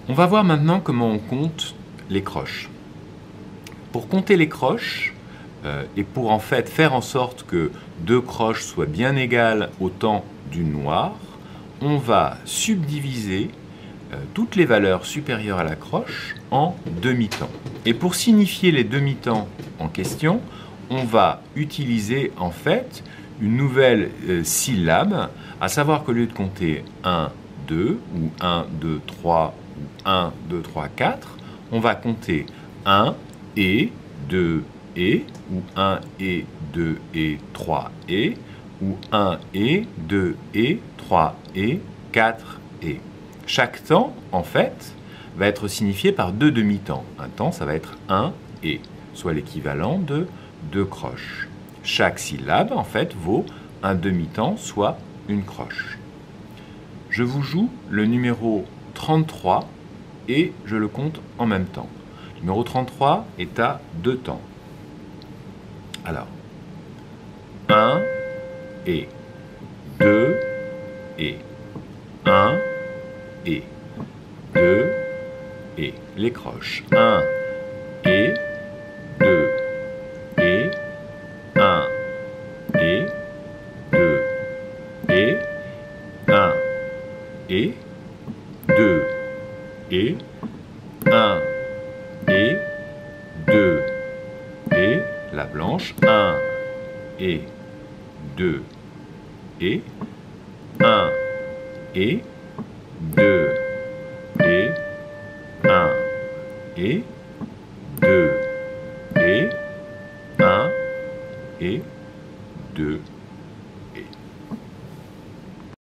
On va voir maintenant comment on compte les croches. Pour compter les croches, et pour en fait faire en sorte que deux croches soient bien égales au temps d'une noire, on va subdiviser toutes les valeurs supérieures à la croche en demi-temps. Et pour signifier les demi-temps en question, on va utiliser en fait une nouvelle syllabe, à savoir qu'au lieu de compter 1, 2, ou 1, 2, 3, ou 1, 2, 3, 4, on va compter 1 et 2 et, ou 1 et 2 et 3 et, ou 1 et 2 et 3 et 4 et. Chaque temps, en fait, va être signifié par deux demi-temps. Un temps, ça va être 1 et, soit l'équivalent de 2 croches. Chaque syllabe, en fait, vaut un demi-temps, soit une croche. Je vous joue le numéro 33 et je le compte en même temps. Le numéro 33 est à 2 temps. Alors, 1 et 2 et 1 et 2 et les croches 1 et 2 et 1 et 2 et 1 et 2 et 1 et 2 et la blanche 1 et 2 et 1 et 2 et 1 et